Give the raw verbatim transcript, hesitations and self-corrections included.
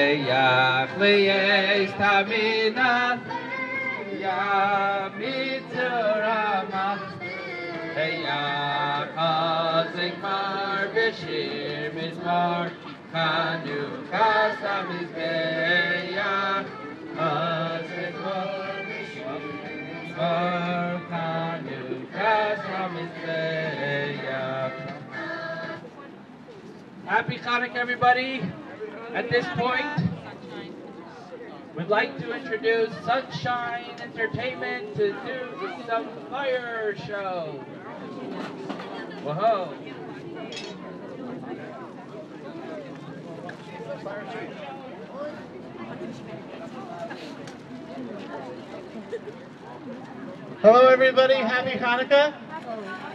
Mizbeach Le'ez Tamina Ya Mitzurama Ya Chazikmar B'Shir Mizmar Chanukas HaMizbeach Chazikmar B'Shir Mizmar Chanukas HaMizbeach. Happy Hanukkah, everybody. At this point, we'd like to introduce Sunshine Entertainment to do some fire show. Whoa. Hello, everybody. Happy Hanukkah.